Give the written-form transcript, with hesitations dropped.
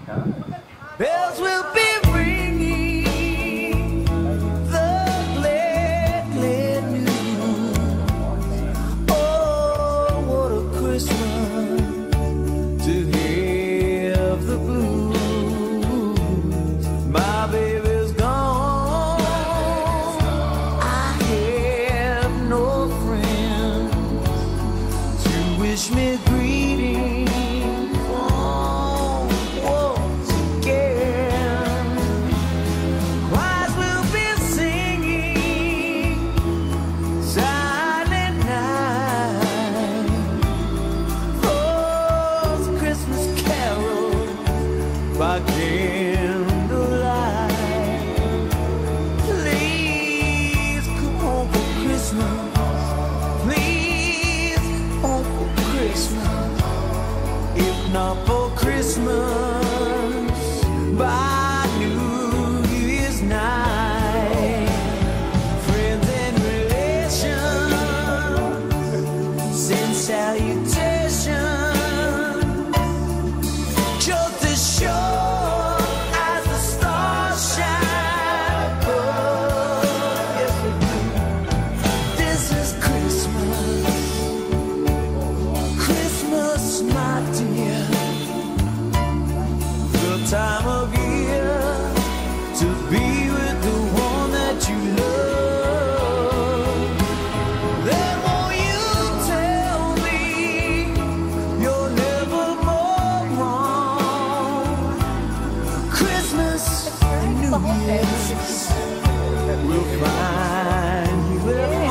Bells will be ringing the glad, glad news. Oh, what a Christmas to have the blues. My baby's gone. I have no friends to wish me greetings. By candlelight, please come home for Christmas. Please home for Christmas. If not for Christmas, by New Year's night. Friends and relations send salutations. Just as sure as the stars shine above. Yes, we do. This is Christmas. Christmas, my dear. The time of year to be with the one that you love. Then won't you tell me you're never more wrong? Christmas and New Year's will find you at home.